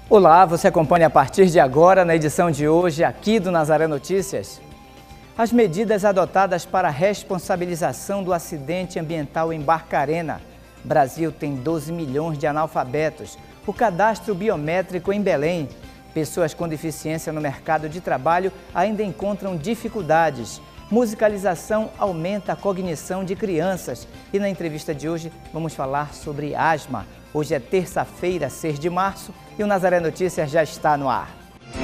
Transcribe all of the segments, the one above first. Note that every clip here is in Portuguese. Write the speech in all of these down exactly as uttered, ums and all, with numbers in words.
Olá, você acompanha a partir de agora, na edição de hoje, aqui do Nazaré Notícias. As medidas adotadas para a responsabilização do acidente ambiental em Barcarena. Brasil tem doze milhões de analfabetos. O cadastro biométrico em Belém. Pessoas com deficiência no mercado de trabalho ainda encontram dificuldades. Musicalização aumenta a cognição de crianças. E na entrevista de hoje vamos falar sobre asma. Hoje é terça-feira, seis de março, e o Nazaré Notícias já está no ar.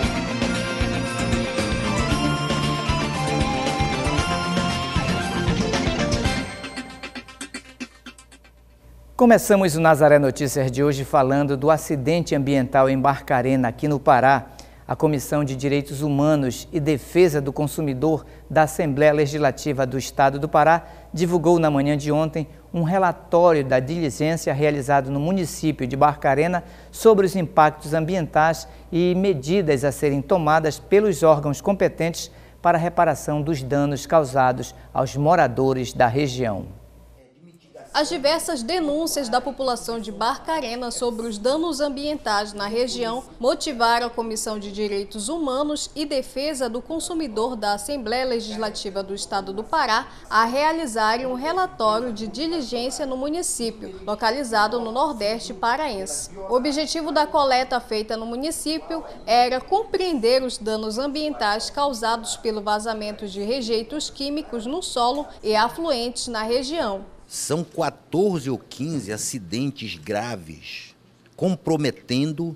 Começamos o Nazaré Notícias de hoje falando do acidente ambiental em Barcarena, aqui no Pará. A Comissão de Direitos Humanos e Defesa do Consumidor da Assembleia Legislativa do Estado do Pará divulgou na manhã de ontem um relatório da diligência realizado no município de Barcarena sobre os impactos ambientais e medidas a serem tomadas pelos órgãos competentes para a reparação dos danos causados aos moradores da região. As diversas denúncias da população de Barcarena sobre os danos ambientais na região motivaram a Comissão de Direitos Humanos e Defesa do Consumidor da Assembleia Legislativa do Estado do Pará a realizarem um relatório de diligência no município, localizado no Nordeste paraense. O objetivo da coleta feita no município era compreender os danos ambientais causados pelo vazamento de rejeitos químicos no solo e afluentes na região. São quatorze ou quinze acidentes graves, comprometendo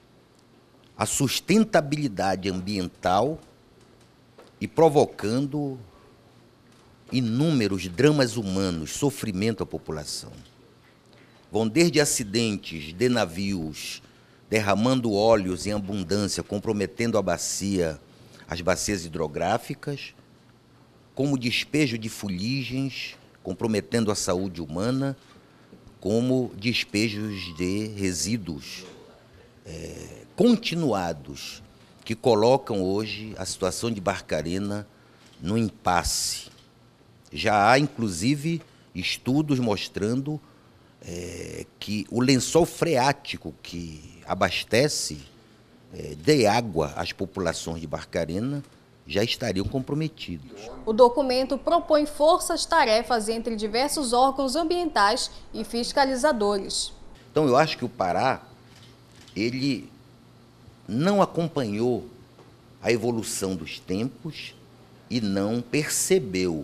a sustentabilidade ambiental e provocando inúmeros dramas humanos, sofrimento à população. Vão desde acidentes de navios derramando óleos em abundância, comprometendo a bacia, as bacias hidrográficas, como despejo de fuligens, comprometendo a saúde humana, como despejos de resíduos é, continuados, que colocam hoje a situação de Barcarena no impasse. Já há, inclusive, estudos mostrando é, que o lençol freático que abastece é, de água as populações de Barcarena já estariam comprometidos. O documento propõe forças-tarefas entre diversos órgãos ambientais e fiscalizadores. Então, eu acho que o Pará, ele não acompanhou a evolução dos tempos e não percebeu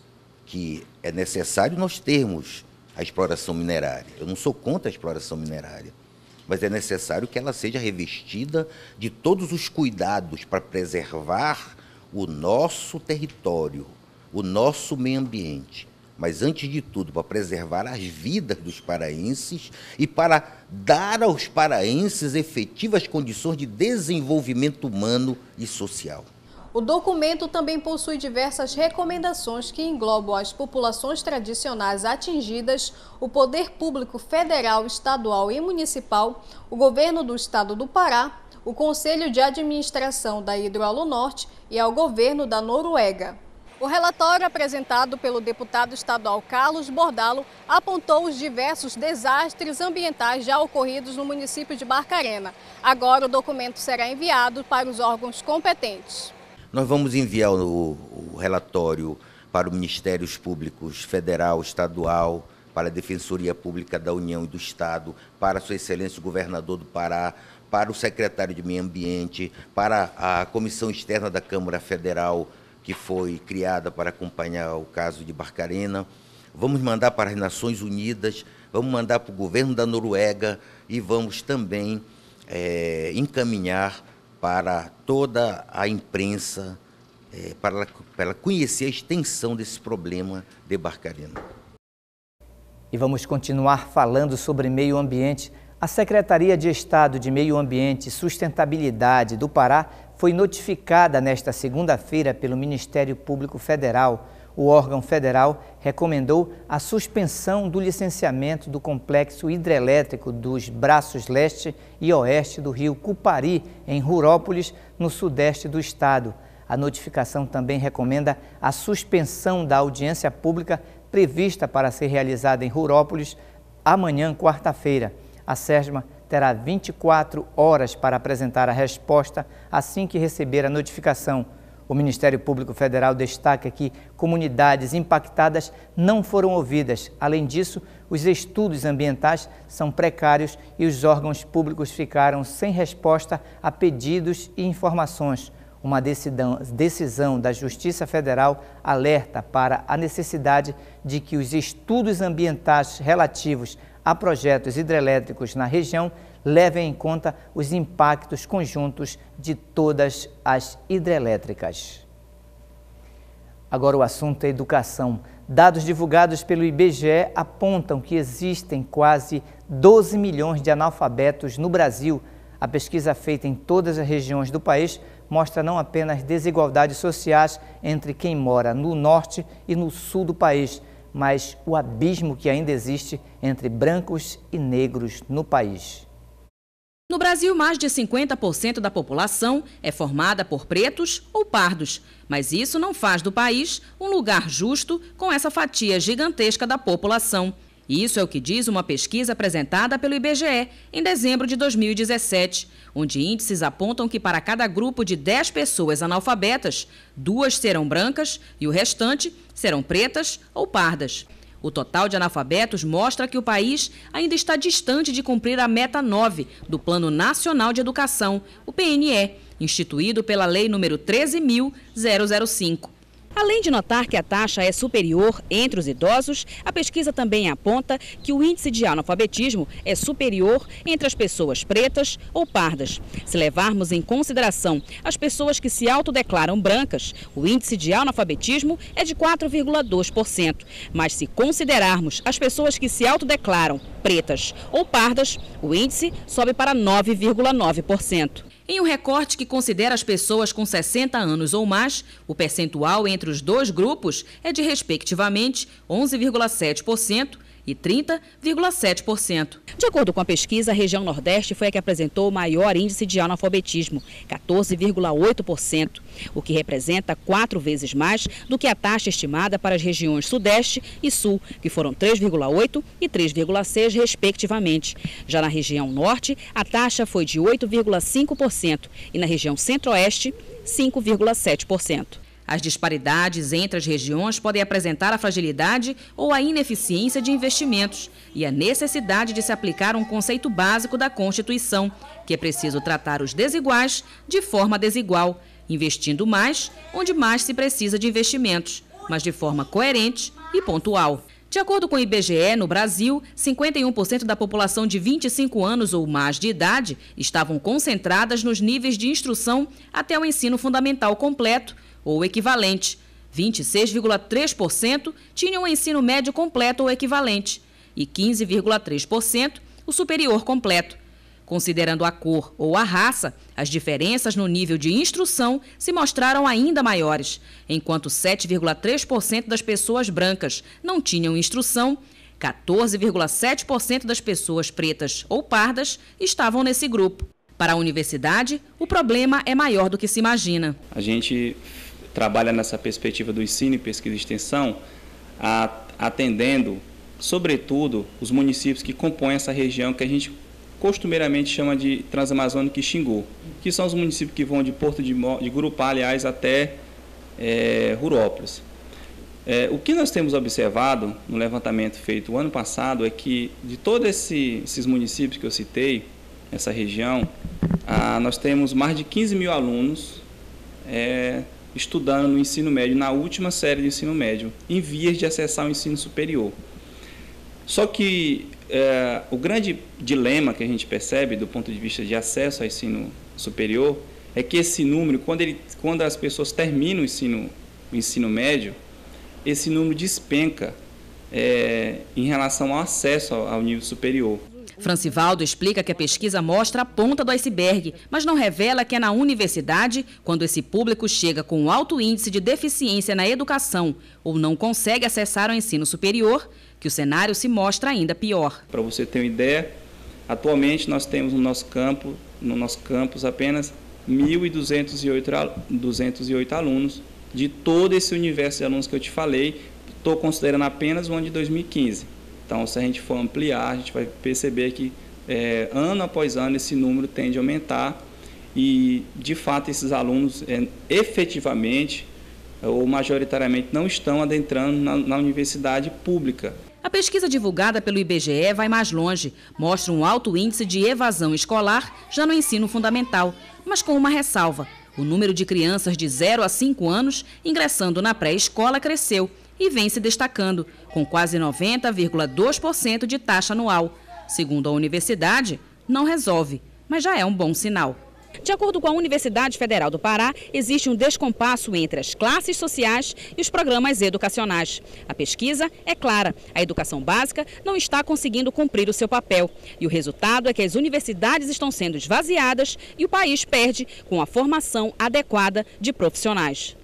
que é necessário nós termos a exploração minerária. Eu não sou contra a exploração minerária, mas é necessário que ela seja revestida de todos os cuidados para preservar o nosso território, o nosso meio ambiente, mas antes de tudo para preservar as vidas dos paraenses e para dar aos paraenses efetivas condições de desenvolvimento humano e social. O documento também possui diversas recomendações que englobam as populações tradicionais atingidas, o poder público federal, estadual e municipal, o governo do estado do Pará, o Conselho de Administração da Hidroalunorte e ao governo da Noruega. O relatório apresentado pelo deputado estadual Carlos Bordalo apontou os diversos desastres ambientais já ocorridos no município de Barcarena. Agora o documento será enviado para os órgãos competentes. Nós vamos enviar o, o relatório para os Ministérios Públicos Federal, Estadual, para a Defensoria Pública da União e do Estado, para a Sua Excelência o Governador do Pará, para o secretário de Meio Ambiente, para a Comissão Externa da Câmara Federal, que foi criada para acompanhar o caso de Barcarena. Vamos mandar para as Nações Unidas, vamos mandar para o governo da Noruega e vamos também é, encaminhar para toda a imprensa, é, para, para ela conhecer a extensão desse problema de Barcarena. E vamos continuar falando sobre meio ambiente. A Secretaria de Estado de Meio Ambiente e Sustentabilidade do Pará foi notificada nesta segunda-feira pelo Ministério Público Federal. O órgão federal recomendou a suspensão do licenciamento do complexo hidrelétrico dos braços leste e oeste do rio Cupari, em Rurópolis, no sudeste do estado. A notificação também recomenda a suspensão da audiência pública prevista para ser realizada em Rurópolis amanhã, quarta-feira. A SERSMA terá vinte e quatro horas para apresentar a resposta assim que receber a notificação. O Ministério Público Federal destaca que comunidades impactadas não foram ouvidas. Além disso, os estudos ambientais são precários e os órgãos públicos ficaram sem resposta a pedidos e informações. Uma decisão, decisão da Justiça Federal alerta para a necessidade de que os estudos ambientais relativos a projetos hidrelétricos na região levem em conta os impactos conjuntos de todas as hidrelétricas. Agora o assunto é educação. Dados divulgados pelo I B G E apontam que existem quase doze milhões de analfabetos no Brasil. A pesquisa feita em todas as regiões do país mostra não apenas desigualdades sociais entre quem mora no norte e no sul do país, mas o abismo que ainda existe entre brancos e negros no país. No Brasil, mais de cinquenta por cento da população é formada por pretos ou pardos, mas isso não faz do país um lugar justo com essa fatia gigantesca da população. Isso é o que diz uma pesquisa apresentada pelo I B G E em dezembro de dois mil e dezessete, onde índices apontam que para cada grupo de dez pessoas analfabetas, duas serão brancas e o restante serão pretas ou pardas. O total de analfabetos mostra que o país ainda está distante de cumprir a meta nove do Plano Nacional de Educação, o P N E, instituído pela Lei número treze mil e cinco. Além de notar que a taxa é superior entre os idosos, a pesquisa também aponta que o índice de analfabetismo é superior entre as pessoas pretas ou pardas. Se levarmos em consideração as pessoas que se autodeclaram brancas, o índice de analfabetismo é de quatro vírgula dois por cento. Mas se considerarmos as pessoas que se autodeclaram pretas ou pardas, o índice sobe para nove vírgula nove por cento. Em um recorte que considera as pessoas com sessenta anos ou mais, o percentual entre os dois grupos é de, respectivamente, onze vírgula sete por cento e trinta vírgula sete por cento. De acordo com a pesquisa, a região Nordeste foi a que apresentou o maior índice de analfabetismo, quatorze vírgula oito por cento, o que representa quatro vezes mais do que a taxa estimada para as regiões Sudeste e Sul, que foram três vírgula oito por cento e três vírgula seis por cento, respectivamente. Já na região Norte, a taxa foi de oito vírgula cinco por cento e na região Centro-Oeste, cinco vírgula sete por cento. As disparidades entre as regiões podem apresentar a fragilidade ou a ineficiência de investimentos e a necessidade de se aplicar um conceito básico da Constituição, que é preciso tratar os desiguais de forma desigual, investindo mais onde mais se precisa de investimentos, mas de forma coerente e pontual. De acordo com o I B G E, no Brasil, cinquenta e um por cento da população de vinte e cinco anos ou mais de idade estavam concentradas nos níveis de instrução até o ensino fundamental completo ou equivalente. vinte e seis vírgula três por cento tinham o ensino médio completo ou equivalente e quinze vírgula três por cento o superior completo. Considerando a cor ou a raça, as diferenças no nível de instrução se mostraram ainda maiores, enquanto sete vírgula três por cento das pessoas brancas não tinham instrução, quatorze vírgula sete por cento das pessoas pretas ou pardas estavam nesse grupo. Para a universidade, o problema é maior do que se imagina. A gente trabalha nessa perspectiva do ensino e pesquisa e extensão, atendendo, sobretudo, os municípios que compõem essa região que a gente costumeiramente chama de Transamazônica e Xingu, que são os municípios que vão de Porto de, de Gurupá, aliás, até é, Rurópolis. É, o que nós temos observado no levantamento feito o ano passado é que, de todos esse, esses municípios que eu citei, essa região, ah, nós temos mais de quinze mil alunos é, estudando no ensino médio, na última série de ensino médio, em vias de acessar o ensino superior. Só que é, o grande dilema que a gente percebe do ponto de vista de acesso ao ensino superior é que esse número, quando, ele, quando as pessoas terminam o ensino, o ensino médio, esse número despenca é, em relação ao acesso ao, ao nível superior. Francivaldo explica que a pesquisa mostra a ponta do iceberg, mas não revela que é na universidade, quando esse público chega com um alto índice de deficiência na educação ou não consegue acessar o ensino superior, que o cenário se mostra ainda pior. Para você ter uma ideia, atualmente nós temos no nosso campo, no nosso campus apenas mil duzentos e oito alunos de todo esse universo de alunos que eu te falei. Estou considerando apenas o ano de dois mil e quinze. Então, se a gente for ampliar, a gente vai perceber que é, ano após ano esse número tende a aumentar e, de fato, esses alunos é, efetivamente ou majoritariamente não estão adentrando na, na universidade pública. A pesquisa divulgada pelo I B G E vai mais longe, mostra um alto índice de evasão escolar já no ensino fundamental, mas com uma ressalva. O número de crianças de zero a cinco anos ingressando na pré-escola cresceu e vem se destacando, com quase noventa vírgula dois por cento de taxa anual. Segundo a universidade, não resolve, mas já é um bom sinal. De acordo com a Universidade Federal do Pará, existe um descompasso entre as classes sociais e os programas educacionais. A pesquisa é clara, a educação básica não está conseguindo cumprir o seu papel. E o resultado é que as universidades estão sendo esvaziadas e o país perde com a formação adequada de profissionais.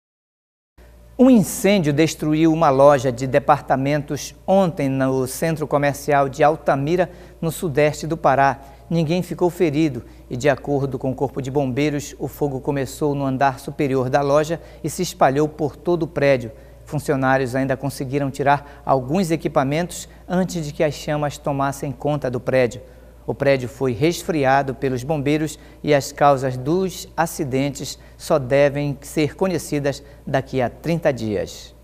Um incêndio destruiu uma loja de departamentos ontem no centro comercial de Altamira, no sudeste do Pará. Ninguém ficou ferido e, de acordo com o Corpo de Bombeiros, o fogo começou no andar superior da loja e se espalhou por todo o prédio. Funcionários ainda conseguiram tirar alguns equipamentos antes de que as chamas tomassem conta do prédio. O prédio foi resfriado pelos bombeiros e as causas dos acidentes só devem ser conhecidas daqui a trinta dias.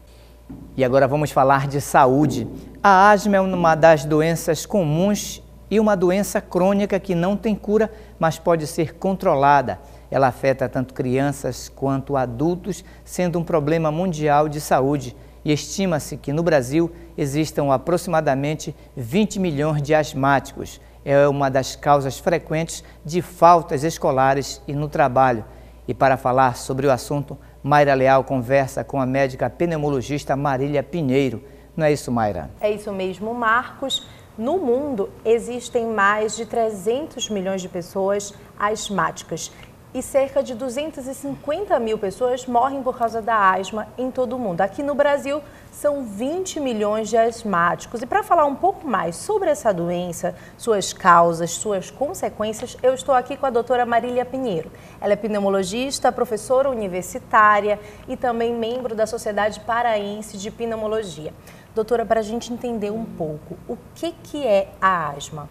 E agora vamos falar de saúde. A asma é uma das doenças comuns e uma doença crônica que não tem cura, mas pode ser controlada. Ela afeta tanto crianças quanto adultos, sendo um problema mundial de saúde. E estima-se que no Brasil existam aproximadamente vinte milhões de asmáticos. É uma das causas frequentes de faltas escolares e no trabalho. E para falar sobre o assunto, Mayra Leal conversa com a médica pneumologista Marília Pinheiro. Não é isso, Mayra? É isso mesmo, Marcos. No mundo, existem mais de trezentos milhões de pessoas asmáticas e cerca de duzentas e cinquenta mil pessoas morrem por causa da asma em todo o mundo. Aqui no Brasil, são vinte milhões de asmáticos. E para falar um pouco mais sobre essa doença, suas causas, suas consequências, eu estou aqui com a doutora Marília Pinheiro. Ela é pneumologista, professora universitária e também membro da Sociedade Paraense de Pneumologia. Doutora, para a gente entender um pouco, o que, que é a asma?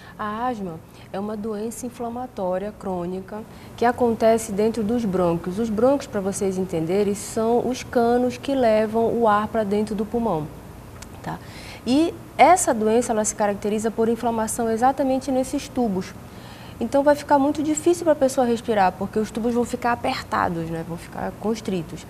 A asma é uma doença inflamatória crônica que acontece dentro dos brônquios. Os brônquios, para vocês entenderem, são os canos que levam o ar para dentro do pulmão. Tá? E essa doença ela se caracteriza por inflamação exatamente nesses tubos. Então vai ficar muito difícil para a pessoa respirar, porque os tubos vão ficar apertados, né? Vão ficar constritos.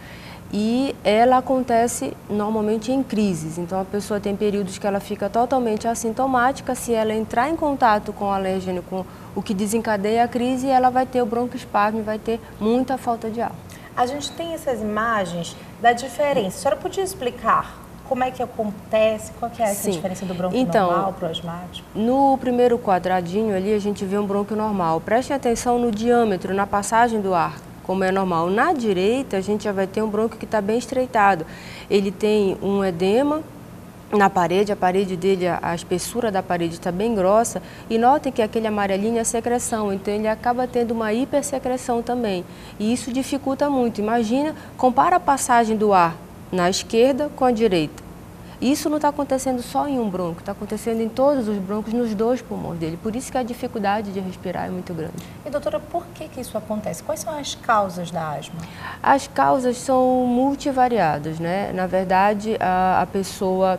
E ela acontece normalmente em crises, então a pessoa tem períodos que ela fica totalmente assintomática, se ela entrar em contato com o alérgeno, com o que desencadeia a crise, ela vai ter o broncoespasmo e vai ter muita falta de ar. A gente tem essas imagens da diferença, a senhora podia explicar como é que acontece, qual que é essa Sim. diferença do bronco então, normal para o asmático? No primeiro quadradinho ali a gente vê um bronco normal, preste atenção no diâmetro, na passagem do ar. Como é normal. Na direita, a gente já vai ter um brônquio que está bem estreitado. Ele tem um edema na parede, a parede dele, a espessura da parede está bem grossa. E notem que aquele amarelinho é secreção, então ele acaba tendo uma hipersecreção também. E isso dificulta muito. Imagina, compara a passagem do ar na esquerda com a direita. Isso não está acontecendo só em um bronco, está acontecendo em todos os broncos, nos dois pulmões dele. Por isso que a dificuldade de respirar é muito grande. E doutora, por que que isso acontece? Quais são as causas da asma? As causas são multivariadas, né? Na verdade, a, a pessoa,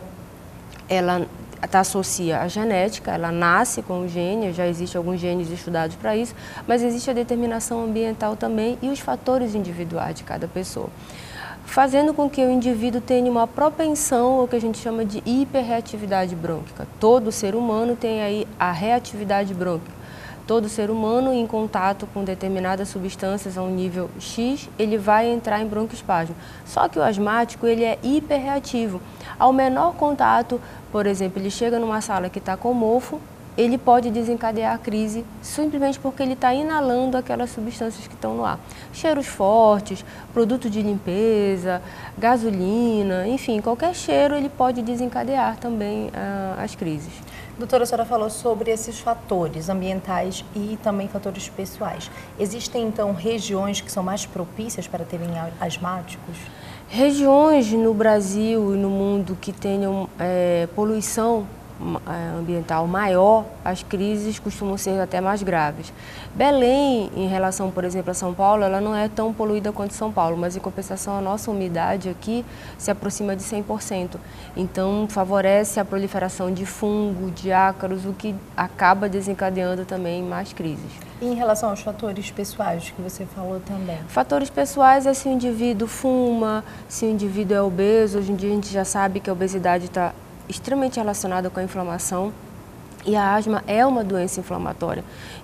ela tá, associa a genética, ela nasce com o gene, já existem alguns genes estudados para isso, mas existe a determinação ambiental também e os fatores individuais de cada pessoa, fazendo com que o indivíduo tenha uma propensão ao que a gente chama de hiperreatividade brônquica. Todo ser humano tem aí a reatividade brônquica. Todo ser humano em contato com determinadas substâncias a um nível X, ele vai entrar em broncoespasmo. Só que o asmático, ele é hiperreativo. Ao menor contato, por exemplo, ele chega numa sala que está com mofo, ele pode desencadear a crise simplesmente porque ele está inalando aquelas substâncias que estão no ar. Cheiros fortes, produto de limpeza, gasolina, enfim, qualquer cheiro ele pode desencadear também ah, as crises. Doutora, a senhora falou sobre esses fatores ambientais e também fatores pessoais. Existem, então, regiões que são mais propícias para terem asmáticos? Regiões no Brasil e no mundo que tenham é, poluição ambiental maior, as crises costumam ser até mais graves. Belém, em relação, por exemplo, a São Paulo, ela não é tão poluída quanto São Paulo, mas em compensação a nossa umidade aqui se aproxima de cem por cento. Então favorece a proliferação de fungo, de ácaros, o que acaba desencadeando também mais crises. E em relação aos fatores pessoais que você falou também? Fatores pessoais é se o indivíduo fuma, se o indivíduo é obeso. Hoje em dia a gente já sabe que a obesidade está extremamente relacionada com a inflamação e a asma é uma doença inflamatória.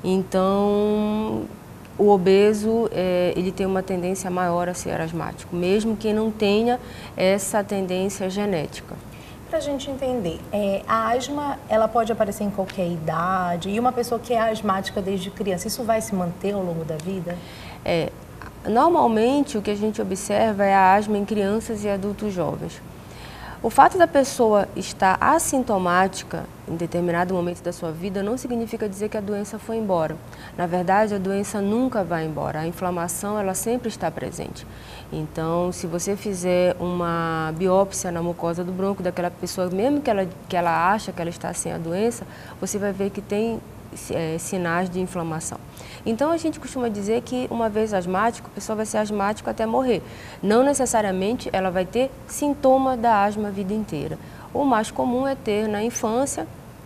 Então, o obeso é, ele tem uma tendência maior a ser asmático, mesmo que não tenha essa tendência genética. Para a gente entender, é, a asma ela pode aparecer em qualquer idade e uma pessoa que é asmática desde criança, isso vai se manter ao longo da vida? É, normalmente o que a gente observa é a asma em crianças e adultos jovens. O fato da pessoa estar assintomática em determinado momento da sua vida não significa dizer que a doença foi embora. Na verdade, a doença nunca vai embora, a inflamação ela sempre está presente. Então, se você fizer uma biópsia na mucosa do bronco daquela pessoa, mesmo que ela, que ela acha que ela está sem a doença, você vai ver que tem é, sinais de inflamação. Então, a gente costuma dizer que uma vez asmático, a pessoa vai ser asmático até morrer. Não necessariamente ela vai ter sintoma da asma a vida inteira. O mais comum é ter na infância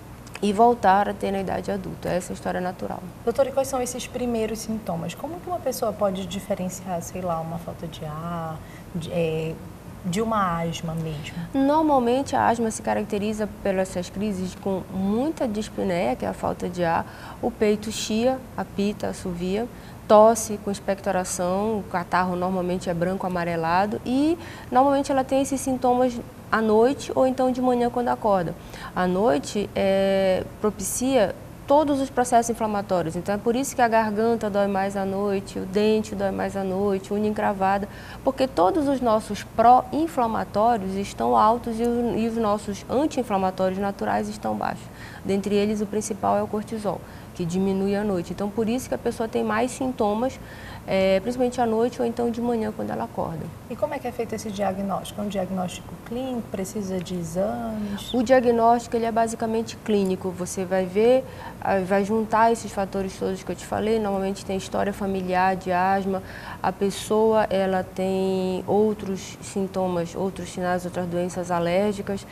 e voltar a ter na idade adulta. Essa é a história natural. Doutora, e quais são esses primeiros sintomas? Como que uma pessoa pode diferenciar, sei lá, uma falta de ar, de, é, de uma asma mesmo? Normalmente a asma se caracteriza pelas essas crises com muita dispneia, que é a falta de ar, o peito chia, apita, assovia, tosse com expectoração, o catarro normalmente é branco amarelado e normalmente ela tem esses sintomas à noite ou então de manhã quando acorda. À noite é, propicia todos os processos inflamatórios, então é por isso que a garganta dói mais à noite, o dente dói mais à noite, unha encravada, porque todos os nossos pró-inflamatórios estão altos e os, e os nossos anti-inflamatórios naturais estão baixos. Dentre eles, o principal é o cortisol, que diminui à noite. Então, por isso que a pessoa tem mais sintomas, é, principalmente à noite ou então de manhã, quando ela acorda. E como é que é feito esse diagnóstico? É um diagnóstico clínico? Precisa de exames? O diagnóstico ele é basicamente clínico. Você vai ver, vai juntar esses fatores todos que eu te falei. Normalmente tem história familiar de asma. A pessoa ela tem outros sintomas, outros sinais, outras doenças alérgicas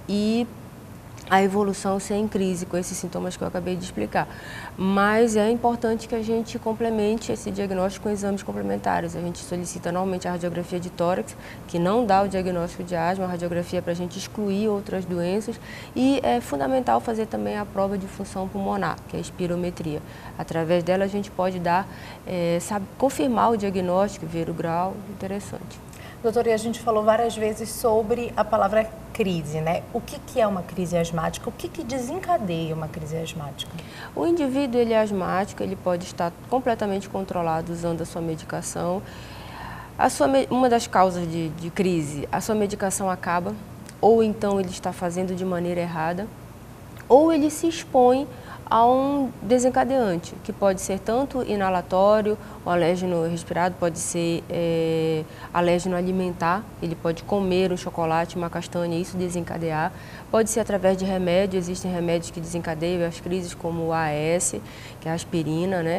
e a evolução ser em crise com esses sintomas que eu acabei de explicar. Mas é importante que a gente complemente esse diagnóstico com exames complementares. A gente solicita normalmente a radiografia de tórax, que não dá o diagnóstico de asma, a radiografia é para a gente excluir outras doenças. E é fundamental fazer também a prova de função pulmonar, que é a espirometria. Através dela a gente pode dar, é, sabe, confirmar o diagnóstico, ver o grau, interessante. Doutora, e a gente falou várias vezes sobre a palavra crise, né? O que, que é uma crise asmática? O que, que desencadeia uma crise asmática? O indivíduo ele é asmático, ele pode estar completamente controlado usando a sua medicação. A sua, uma das causas de, de crise, a sua medicação acaba, ou então ele está fazendo de maneira errada, ou ele se expõe a um desencadeante, que pode ser tanto inalatório, o alérgeno respirado pode ser é, alérgeno alimentar, ele pode comer um chocolate, uma castanha e isso desencadear. Pode ser através de remédio, existem remédios que desencadeiam as crises como o A S, que é a aspirina, né?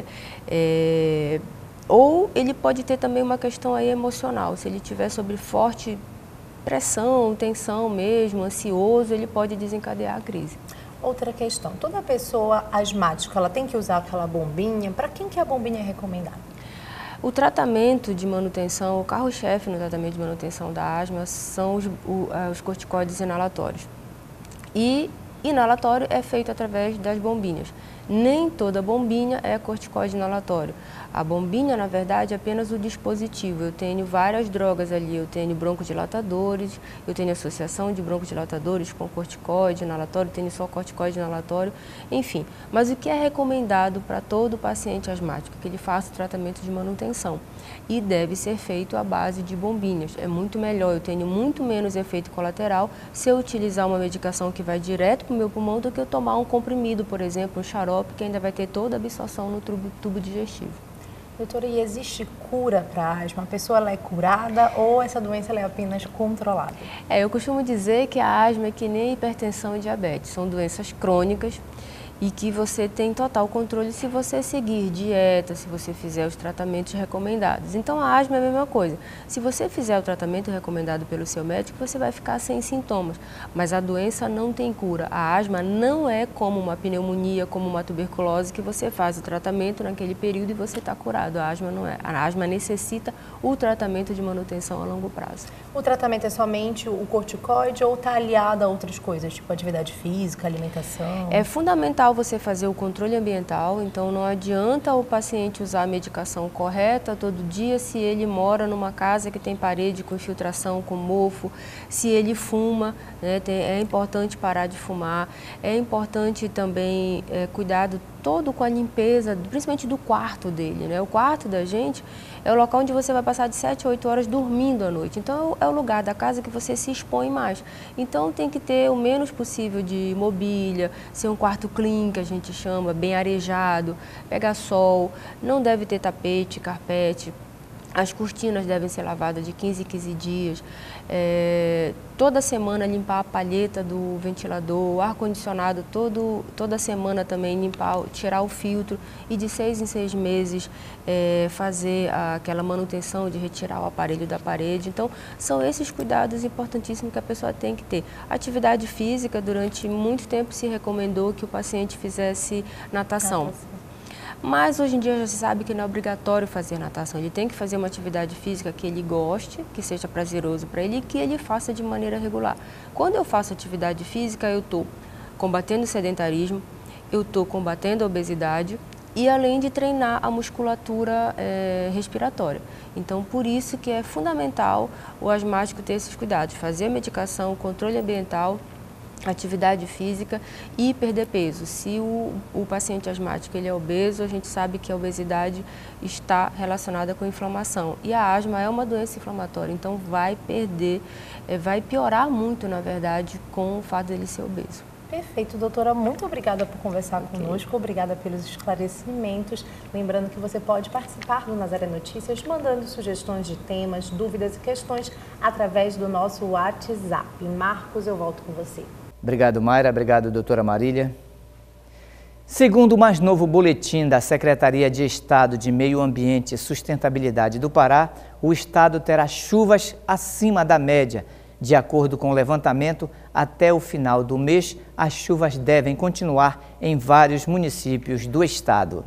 É, ou ele pode ter também uma questão aí emocional, se ele tiver sob forte pressão, tensão mesmo, ansioso, ele pode desencadear a crise. Outra questão, toda pessoa asmática, ela tem que usar aquela bombinha? Para quem que a bombinha é recomendada? O tratamento de manutenção, o carro-chefe no tratamento de manutenção da asma são os, o, os corticoides inalatórios. E inalatório é feito através das bombinhas. Nem toda bombinha é corticoide inalatório. A bombinha, na verdade, é apenas o dispositivo. Eu tenho várias drogas ali, eu tenho broncodilatadores, eu tenho associação de broncodilatadores com corticoide inalatório, tenho só corticoide inalatório, enfim. Mas o que é recomendado para todo paciente asmático? Que ele faça o tratamento de manutenção. E deve ser feito à base de bombinhas. É muito melhor, eu tenho muito menos efeito colateral se eu utilizar uma medicação que vai direto para o meu pulmão do que eu tomar um comprimido, por exemplo, um xarope, que ainda vai ter toda a absorção no tubo, tubo digestivo. Doutora, e existe cura para a asma? A pessoa ela é curada ou essa doença ela é apenas controlada? É, eu costumo dizer que a asma é que nem hipertensão e diabetes, são doenças crônicas e que você tem total controle se você seguir dieta, se você fizer os tratamentos recomendados. Então a asma é a mesma coisa. Se você fizer o tratamento recomendado pelo seu médico, você vai ficar sem sintomas, mas a doença não tem cura. A asma não é como uma pneumonia, como uma tuberculose, que você faz o tratamento naquele período e você está curado. A asma não é. A asma necessita o tratamento de manutenção a longo prazo. O tratamento é somente o corticoide ou está aliado a outras coisas, tipo atividade física, alimentação? É fundamental você fazer o controle ambiental, então não adianta o paciente usar a medicação correta todo dia se ele mora numa casa que tem parede com infiltração, com mofo, se ele fuma, né, tem, é importante parar de fumar, é importante também é, cuidado todo com a limpeza, principalmente do quarto dele, né? O quarto da gente é o local onde você vai passar de sete a oito horas dormindo à noite, então é o lugar da casa que você se expõe mais. Então tem que ter o menos possível de mobília, ser um quarto clean, que a gente chama, bem arejado, pegar sol, não deve ter tapete, carpete. As cortinas devem ser lavadas de quinze em quinze dias. É, toda semana limpar a palheta do ventilador, o ar-condicionado, toda semana também limpar, tirar o filtro e de seis em seis meses é, fazer aquela manutenção de retirar o aparelho da parede. Então, são esses cuidados importantíssimos que a pessoa tem que ter. Atividade física, durante muito tempo se recomendou que o paciente fizesse natação. natação. Mas hoje em dia já se sabe que não é obrigatório fazer natação, ele tem que fazer uma atividade física que ele goste, que seja prazeroso para ele e que ele faça de maneira regular. Quando eu faço atividade física, eu estou combatendo o sedentarismo, eu estou combatendo a obesidade e além de treinar a musculatura é, respiratória. Então, por isso que é fundamental o asmático ter esses cuidados, fazer a medicação, o controle ambiental, atividade física e perder peso. Se o, o paciente asmático ele é obeso, a gente sabe que a obesidade está relacionada com inflamação. E a asma é uma doença inflamatória, então vai perder, vai piorar muito, na verdade, com o fato dele ser obeso. Perfeito, doutora. Muito obrigada por conversar okay. conosco, obrigada pelos esclarecimentos. Lembrando que você pode participar do Nazaré Notícias mandando sugestões de temas, dúvidas e questões através do nosso WhatsApp. Marcos, eu volto com você. Obrigado, Mayra. Obrigado, doutora Marília. Segundo o mais novo boletim da Secretaria de Estado de Meio Ambiente e Sustentabilidade do Pará, o estado terá chuvas acima da média. De acordo com o levantamento, até o final do mês, as chuvas devem continuar em vários municípios do estado.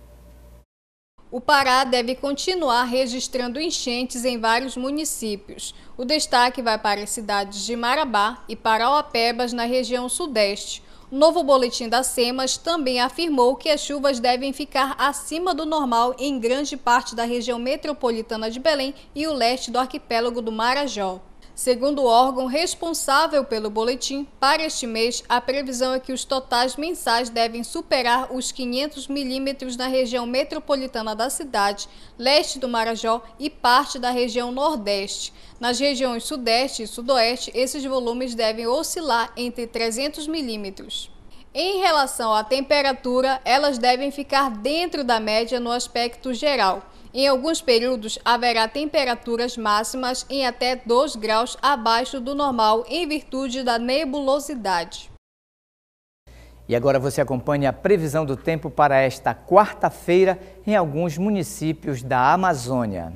O Pará deve continuar registrando enchentes em vários municípios. O destaque vai para as cidades de Marabá e Parauapebas, na região sudeste. O novo boletim da SEMAS também afirmou que as chuvas devem ficar acima do normal em grande parte da região metropolitana de Belém e o leste do arquipélago do Marajó. Segundo o órgão responsável pelo boletim, para este mês, a previsão é que os totais mensais devem superar os quinhentos milímetros na região metropolitana da cidade, leste do Marajó e parte da região nordeste. Nas regiões sudeste e sudoeste, esses volumes devem oscilar entre trezentos milímetros. Em relação à temperatura, elas devem ficar dentro da média no aspecto geral. Em alguns períodos, haverá temperaturas máximas em até dois graus abaixo do normal, em virtude da nebulosidade. E agora você acompanha a previsão do tempo para esta quarta-feira em alguns municípios da Amazônia.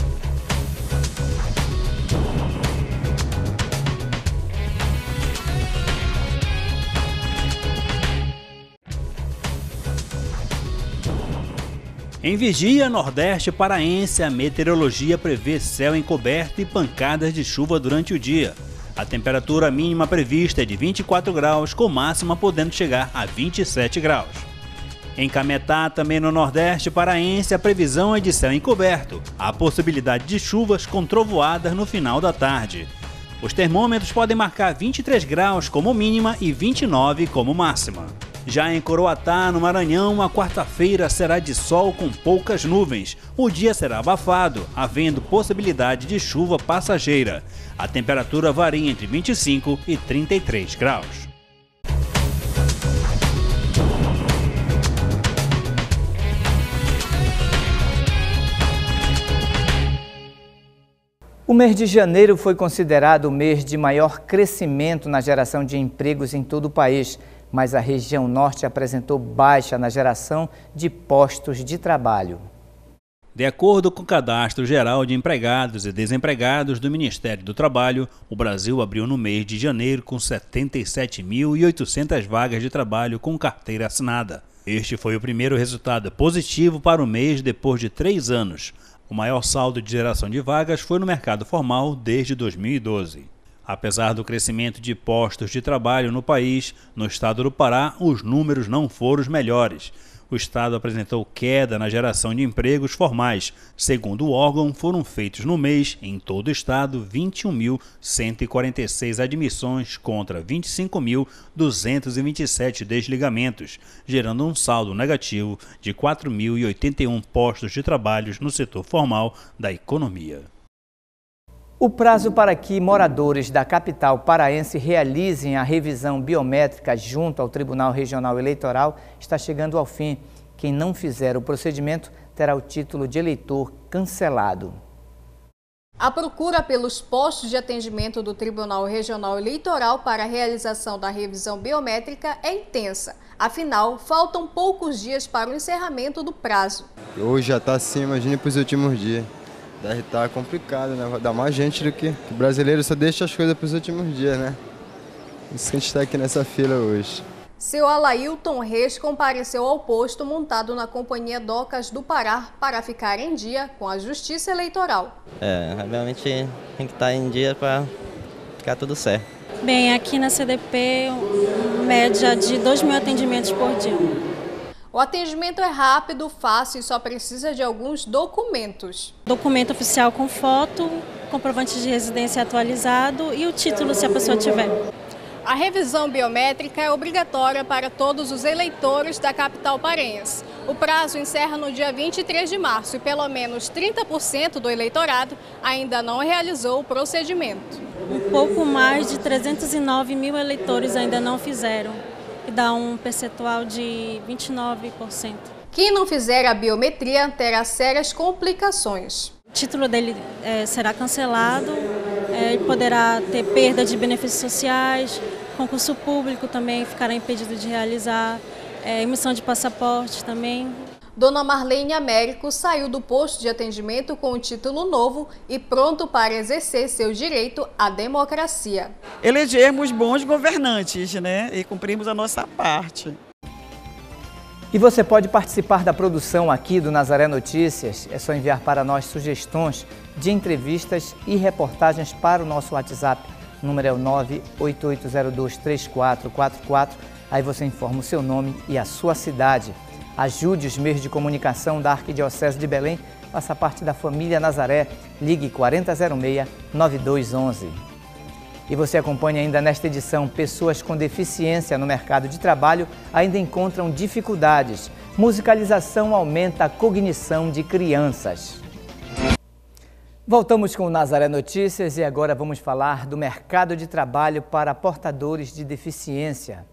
Em Vigia, Nordeste paraense, a meteorologia prevê céu encoberto e pancadas de chuva durante o dia. A temperatura mínima prevista é de vinte e quatro graus, com máxima podendo chegar a vinte e sete graus. Em Cametá, também no Nordeste paraense, a previsão é de céu encoberto. Há possibilidade de chuvas com trovoadas no final da tarde. Os termômetros podem marcar vinte e três graus como mínima e vinte e nove como máxima. Já em Coroatá, no Maranhão, a quarta-feira será de sol com poucas nuvens. O dia será abafado, havendo possibilidade de chuva passageira. A temperatura varia entre vinte e cinco e trinta e três graus. O mês de janeiro foi considerado o mês de maior crescimento na geração de empregos em todo o país, mas a região norte apresentou baixa na geração de postos de trabalho. De acordo com o Cadastro Geral de Empregados e Desempregados do Ministério do Trabalho, o Brasil abriu no mês de janeiro com setenta e sete mil e oitocentas vagas de trabalho com carteira assinada. Este foi o primeiro resultado positivo para o mês depois de três anos. O maior saldo de geração de vagas foi no mercado formal desde dois mil e doze. Apesar do crescimento de postos de trabalho no país, no estado do Pará, os números não foram os melhores. O estado apresentou queda na geração de empregos formais. Segundo o órgão, foram feitos no mês, em todo o estado, vinte e um mil cento e quarenta e seis admissões contra vinte e cinco mil duzentos e vinte e sete desligamentos, gerando um saldo negativo de quatro mil e oitenta e um postos de trabalho no setor formal da economia. O prazo para que moradores da capital paraense realizem a revisão biométrica junto ao Tribunal Regional Eleitoral está chegando ao fim. Quem não fizer o procedimento terá o título de eleitor cancelado. A procura pelos postos de atendimento do Tribunal Regional Eleitoral para a realização da revisão biométrica é intensa. Afinal, faltam poucos dias para o encerramento do prazo. Hoje já está assim, imagine para os últimos dias. Deve estar complicado, né? Vai dar mais gente do que... O brasileiro só deixa as coisas para os últimos dias, né? Isso que a gente está aqui nessa fila hoje. Seu Alailton Reis compareceu ao posto montado na Companhia Docas do Pará para ficar em dia com a Justiça Eleitoral. É, realmente tem que estar em dia para ficar tudo certo. Bem, aqui na C D P, média de dois mil atendimentos por dia. O atendimento é rápido, fácil e só precisa de alguns documentos. Documento oficial com foto, comprovante de residência atualizado e o título se a pessoa tiver. A revisão biométrica é obrigatória para todos os eleitores da capital paraense. O prazo encerra no dia vinte e três de março e pelo menos trinta por cento do eleitorado ainda não realizou o procedimento. Um pouco mais de trezentos e nove mil eleitores ainda não fizeram, que dá um percentual de vinte e nove por cento. Quem não fizer a biometria terá sérias complicações. O título dele é, será cancelado, é, ele poderá ter perda de benefícios sociais, concurso público também ficará impedido de realizar, é, emissão de passaporte também. Dona Marlene Américo saiu do posto de atendimento com o título novo e pronto para exercer seu direito à democracia. Elegermos bons governantes, né? E cumprimos a nossa parte. E você pode participar da produção aqui do Nazaré Notícias. É só enviar para nós sugestões de entrevistas e reportagens para o nosso WhatsApp. O número é o nove oito oito zero dois três quatro quatro quatro. Aí você informa o seu nome e a sua cidade. Ajude os meios de comunicação da Arquidiocese de Belém. Faça parte da família Nazaré. Ligue quarenta zero seis, nove dois um um. E você acompanha ainda nesta edição, pessoas com deficiência no mercado de trabalho ainda encontram dificuldades. Musicalização aumenta a cognição de crianças. Voltamos com o Nazaré Notícias e agora vamos falar do mercado de trabalho para portadores de deficiência.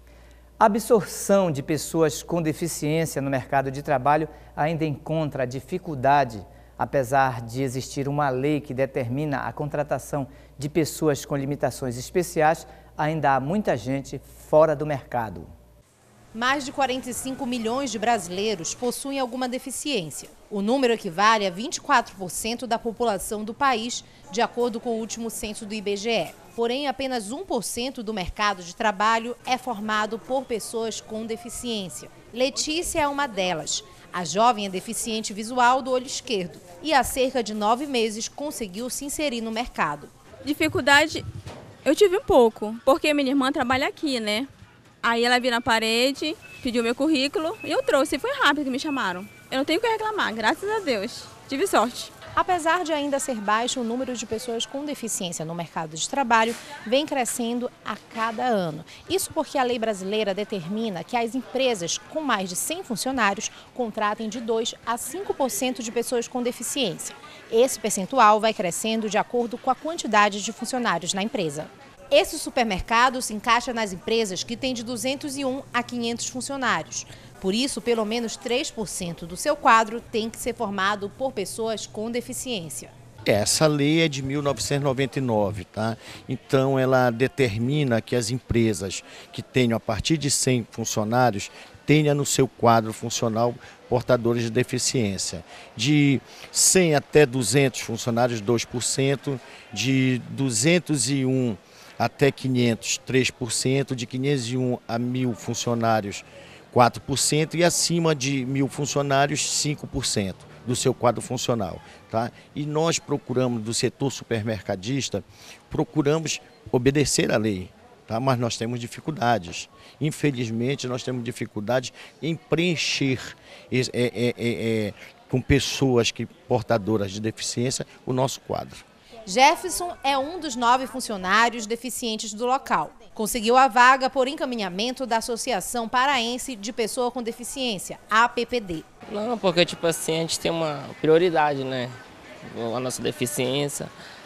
A absorção de pessoas com deficiência no mercado de trabalho ainda encontra dificuldade. Apesar de existir uma lei que determina a contratação de pessoas com limitações especiais, ainda há muita gente fora do mercado. Mais de quarenta e cinco milhões de brasileiros possuem alguma deficiência. O número equivale a vinte e quatro por cento da população do país, de acordo com o último censo do I B G E. Porém, apenas um por cento do mercado de trabalho é formado por pessoas com deficiência. Letícia é uma delas. A jovem é deficiente visual do olho esquerdo e há cerca de nove meses conseguiu se inserir no mercado. Dificuldade eu tive um pouco, porque minha irmã trabalha aqui, né? Aí ela viu na parede, pediu meu currículo e eu trouxe. Foi rápido que me chamaram. Eu não tenho o que reclamar, graças a Deus. Tive sorte. Apesar de ainda ser baixo, o número de pessoas com deficiência no mercado de trabalho vem crescendo a cada ano. Isso porque a lei brasileira determina que as empresas com mais de cem funcionários contratem de dois a cinco por cento de pessoas com deficiência. Esse percentual vai crescendo de acordo com a quantidade de funcionários na empresa. Esse supermercado se encaixa nas empresas que têm de duzentos e um a quinhentos funcionários. Por isso, pelo menos três por cento do seu quadro tem que ser formado por pessoas com deficiência. Essa lei é de mil novecentos e noventa e nove, tá? Então ela determina que as empresas que tenham a partir de cem funcionários tenha no seu quadro funcional portadores de deficiência. De cem até duzentos funcionários, dois por cento, de duzentos e um até quinhentos, três por cento, de quinhentos e um a mil funcionários, quatro por cento e acima de mil funcionários, cinco por cento do seu quadro funcional. Tá? E nós procuramos, do setor supermercadista, procuramos obedecer à lei. Tá? Mas nós temos dificuldades. Infelizmente, nós temos dificuldades em preencher é, é, é, é, com pessoas que, portadoras de deficiência o nosso quadro. Jefferson é um dos nove funcionários deficientes do local. Conseguiu a vaga por encaminhamento da Associação Paraense de Pessoa com Deficiência, A P P D. Não, porque tipo assim, a gente tem uma prioridade, né? A nossa deficiência.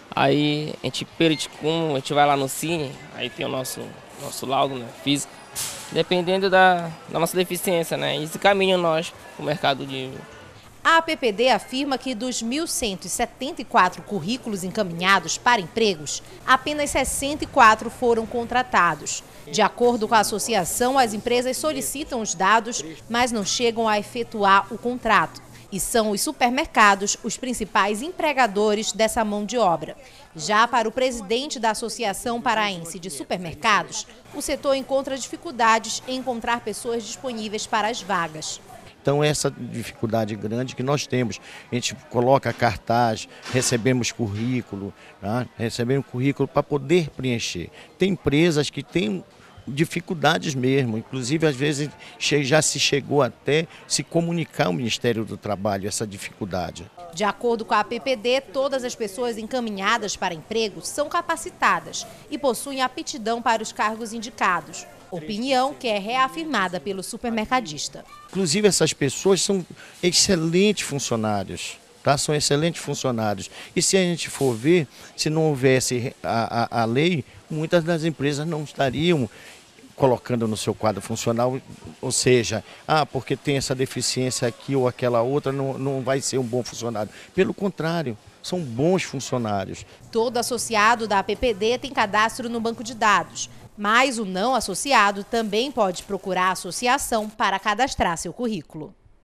Aí a gente, como a gente vai lá no Cine, aí tem o nosso, nosso laudo, né, físico, dependendo da, da nossa deficiência, né? E se caminha nós para o mercado de... A A P P D afirma que dos mil cento e setenta e quatro currículos encaminhados para empregos, apenas sessenta e quatro foram contratados. De acordo com a associação, as empresas solicitam os dados, mas não chegam a efetuar o contrato. E são os supermercados os principais empregadores dessa mão de obra. Já para o presidente da Associação Paraense de Supermercados, o setor encontra dificuldades em encontrar pessoas disponíveis para as vagas. Então essa dificuldade grande que nós temos, a gente coloca cartaz, recebemos currículo, né? recebemos currículo para poder preencher. Tem empresas que têm dificuldades mesmo, inclusive às vezes já se chegou até se comunicar ao Ministério do Trabalho essa dificuldade. De acordo com a A P P D, todas as pessoas encaminhadas para emprego são capacitadas e possuem aptidão para os cargos indicados. Opinião que é reafirmada pelo supermercadista. Inclusive essas pessoas são excelentes funcionários, tá? São excelentes funcionários. E se a gente for ver, se não houvesse a, a, a lei, muitas das empresas não estariam colocando no seu quadro funcional, ou seja, ah, porque tem essa deficiência aqui ou aquela outra, não, não vai ser um bom funcionário. Pelo contrário, são bons funcionários. Todo associado da A P P D tem cadastro no banco de dados, mas o não associado também pode procurar a associação para cadastrar seu currículo.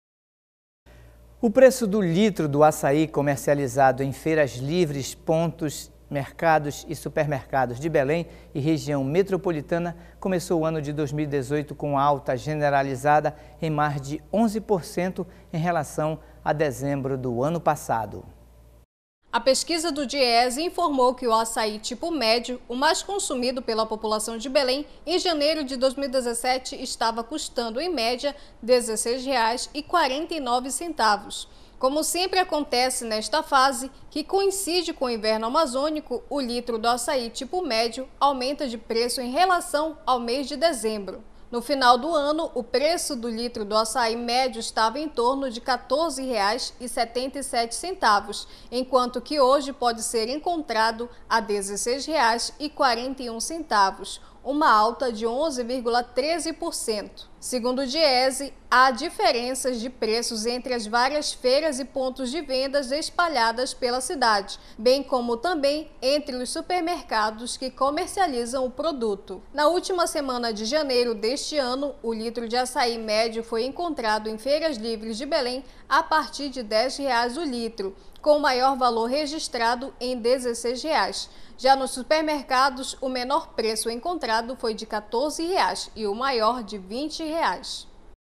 O preço do litro do açaí comercializado em feiras livres, pontos, mercados e supermercados de Belém e região metropolitana começou o ano de dois mil e dezoito com alta generalizada em mais de onze por cento em relação a dezembro do ano passado. A pesquisa do Diese informou que o açaí tipo médio, o mais consumido pela população de Belém, em janeiro de dois mil e dezessete estava custando em média dezesseis reais e quarenta e nove centavos. Como sempre acontece nesta fase, que coincide com o inverno amazônico, o litro do açaí tipo médio aumenta de preço em relação ao mês de dezembro. No final do ano, o preço do litro do açaí médio estava em torno de quatorze reais e setenta e sete centavos, enquanto que hoje pode ser encontrado a dezesseis reais e quarenta e um centavos, uma alta de onze vírgula treze por cento. Segundo o Diese, há diferenças de preços entre as várias feiras e pontos de vendas espalhadas pela cidade, bem como também entre os supermercados que comercializam o produto. Na última semana de janeiro deste ano, o litro de açaí médio foi encontrado em feiras livres de Belém a partir de dez reais o litro, com o maior valor registrado em dezesseis reais. Já nos supermercados, o menor preço encontrado foi de quatorze reais e o maior de vinte reais.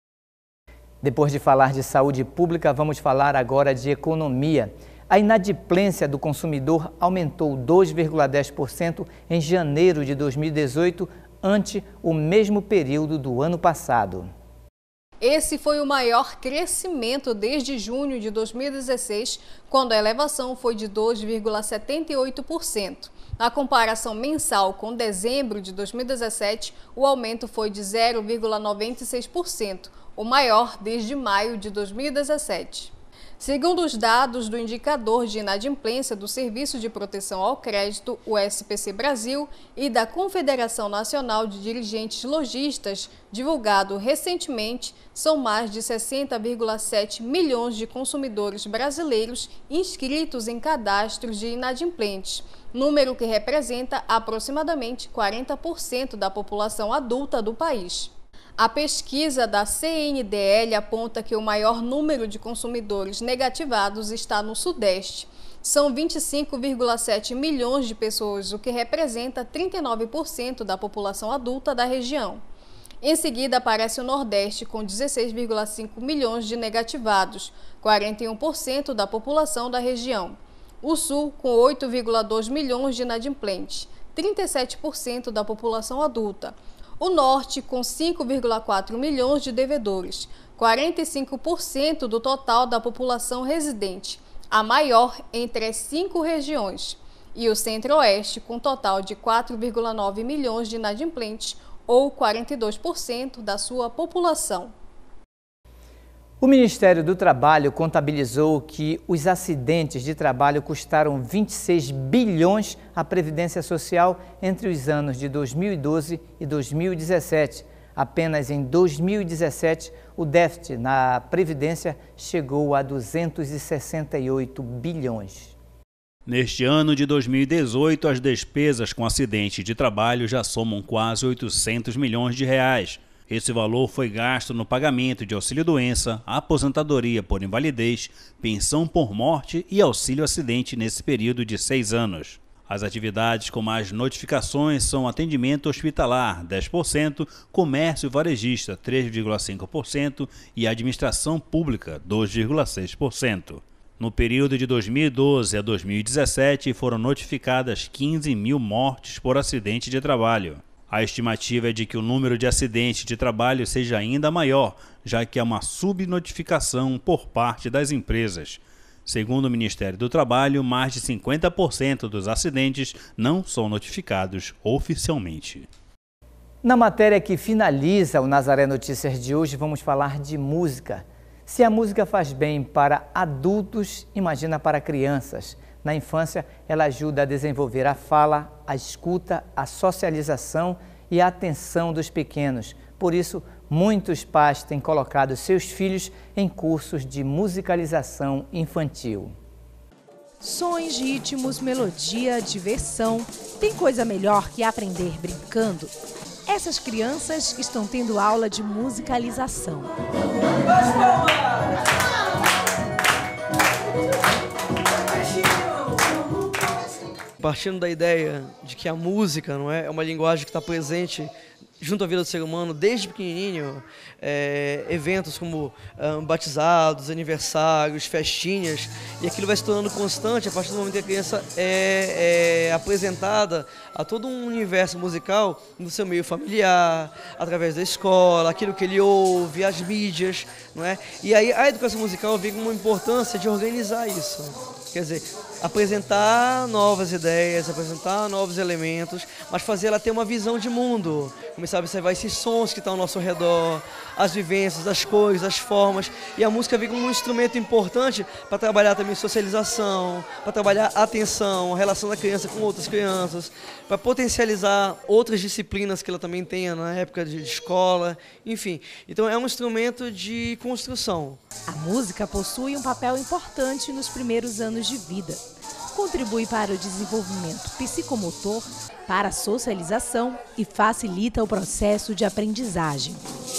Depois de falar de saúde pública, vamos falar agora de economia. A inadimplência do consumidor aumentou dois vírgula dez por cento em janeiro de dois mil e dezoito, ante o mesmo período do ano passado. Esse foi o maior crescimento desde junho de dois mil e dezesseis, quando a elevação foi de dois vírgula setenta e oito por cento. Na comparação mensal com dezembro de dois mil e dezessete, o aumento foi de zero vírgula noventa e seis por cento, o maior desde maio de dois mil e dezessete. Segundo os dados do Indicador de Inadimplência do Serviço de Proteção ao Crédito, o S P C Brasil, e da Confederação Nacional de Dirigentes Lojistas, divulgado recentemente, são mais de sessenta vírgula sete milhões de consumidores brasileiros inscritos em cadastros de inadimplentes, número que representa aproximadamente quarenta por cento da população adulta do país. A pesquisa da C N D L aponta que o maior número de consumidores negativados está no Sudeste. São vinte e cinco vírgula sete milhões de pessoas, o que representa trinta e nove por cento da população adulta da região. Em seguida, aparece o Nordeste, com dezesseis vírgula cinco milhões de negativados, quarenta e um por cento da população da região. O Sul, com oito vírgula dois milhões de inadimplentes, trinta e sete por cento da população adulta. O Norte, com cinco vírgula quatro milhões de devedores, quarenta e cinco por cento do total da população residente, a maior entre as cinco regiões. E o Centro-Oeste, com total de quatro vírgula nove milhões de inadimplentes, ou quarenta e dois por cento da sua população. O Ministério do Trabalho contabilizou que os acidentes de trabalho custaram vinte e seis bilhões à Previdência Social entre os anos de dois mil e doze e dois mil e dezessete. Apenas em dois mil e dezessete, o déficit na Previdência chegou a duzentos e sessenta e oito bilhões. Neste ano de dois mil e dezoito, as despesas com acidente de trabalho já somam quase oitocentos milhões de reais. Esse valor foi gasto no pagamento de auxílio-doença, aposentadoria por invalidez, pensão por morte e auxílio-acidente nesse período de seis anos. As atividades com mais notificações são atendimento hospitalar, dez por cento, comércio varejista, três vírgula cinco por cento e administração pública, dois vírgula seis por cento. No período de dois mil e doze a dois mil e dezessete, foram notificadas quinze mil mortes por acidente de trabalho. A estimativa é de que o número de acidentes de trabalho seja ainda maior, já que há uma subnotificação por parte das empresas. Segundo o Ministério do Trabalho, mais de cinquenta por cento dos acidentes não são notificados oficialmente. Na matéria que finaliza o Nazaré Notícias de hoje, vamos falar de música. Se a música faz bem para adultos, imagina para crianças. Na infância, ela ajuda a desenvolver a fala, a escuta, a socialização e a atenção dos pequenos. Por isso, muitos pais têm colocado seus filhos em cursos de musicalização infantil. Sons, ritmos, melodia, diversão. Tem coisa melhor que aprender brincando? Essas crianças estão tendo aula de musicalização. Partindo da ideia de que a música, não é, é uma linguagem que está presente junto à vida do ser humano desde pequenininho, é, eventos como um, batizados, aniversários, festinhas, e aquilo vai se tornando constante a partir do momento que a criança é, é apresentada a todo um universo musical no seu meio familiar, através da escola, aquilo que ele ouve, as mídias, não é? E aí a educação musical vem com uma importância de organizar isso. Quer dizer, apresentar novas ideias, apresentar novos elementos, mas fazer ela ter uma visão de mundo. Começar a observar esses sons que estão ao nosso redor, as vivências, as cores, as formas. E a música vem como um instrumento importante para trabalhar também socialização, para trabalhar a atenção, a relação da criança com outras crianças, para potencializar outras disciplinas que ela também tenha na época de escola, enfim. Então é um instrumento de construção. A música possui um papel importante nos primeiros anos de vida. Contribui para o desenvolvimento psicomotor, para a socialização e facilita o processo de aprendizagem.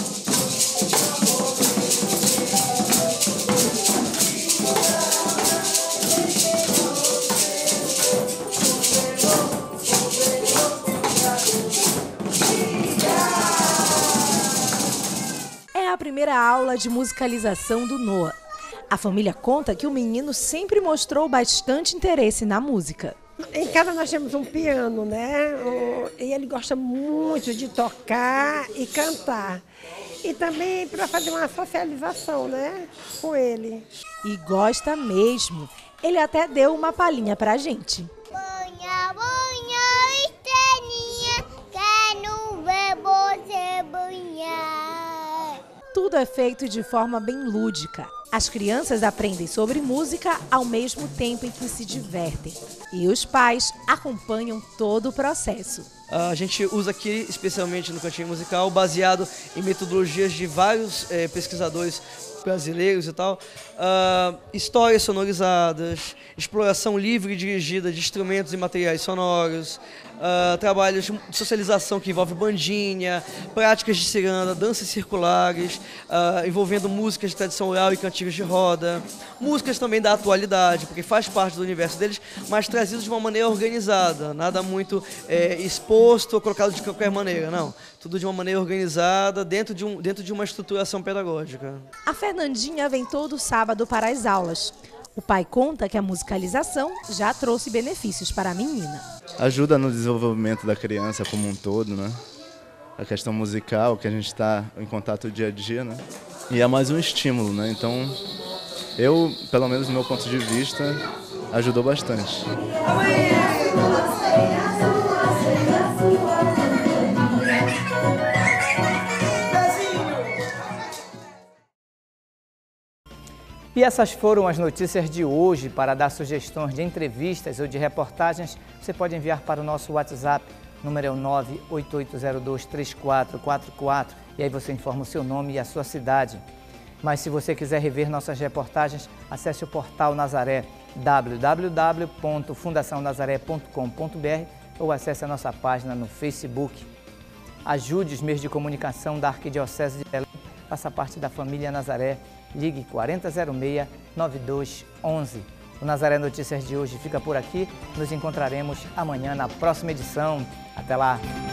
É a primeira aula de musicalização do Noah. A família conta que o menino sempre mostrou bastante interesse na música. Em casa nós temos um piano, né? E ele gosta muito de tocar e cantar. E também para fazer uma socialização, né? Com ele. E gosta mesmo. Ele até deu uma palhinha pra gente. Banha, banha, estrelinha, quero ver você banhar. Tudo é feito de forma bem lúdica. As crianças aprendem sobre música ao mesmo tempo em que se divertem. E os pais acompanham todo o processo. A gente usa aqui, especialmente no Cantinho Musical, baseado em metodologias de vários eh, pesquisadores brasileiros e tal, uh, histórias sonorizadas, exploração livre e dirigida de instrumentos e materiais sonoros, uh, trabalhos de socialização que envolve bandinha, práticas de ciranda, danças circulares, uh, envolvendo músicas de tradição oral e cantigas de roda, músicas também da atualidade, porque faz parte do universo deles, mas trazido de uma maneira organizada, nada muito é, exposto ou colocado de qualquer maneira, não. Tudo de uma maneira organizada, dentro de, um, dentro de uma estruturação pedagógica. A Fernandinha vem todo sábado para as aulas. O pai conta que a musicalização já trouxe benefícios para a menina. Ajuda no desenvolvimento da criança como um todo, né? A questão musical, que a gente está em contato dia a dia, né? E é mais um estímulo, né? Então, eu, pelo menos do meu ponto de vista, ajudou bastante. E essas foram as notícias de hoje. Para dar sugestões de entrevistas ou de reportagens, você pode enviar para o nosso WhatsApp, número é o nove oito oito zero dois três quatro quatro quatro, e aí você informa o seu nome e a sua cidade. Mas se você quiser rever nossas reportagens, acesse o portal Nazaré, w w w ponto fundação nazaré ponto com ponto b r, ou acesse a nossa página no Facebook. Ajude os meios de comunicação da Arquidiocese de Belém, faça parte da família Nazaré. Ligue quarenta zero seis, nove dois onze. O Nazaré Notícias de hoje fica por aqui. Nos encontraremos amanhã na próxima edição. Até lá!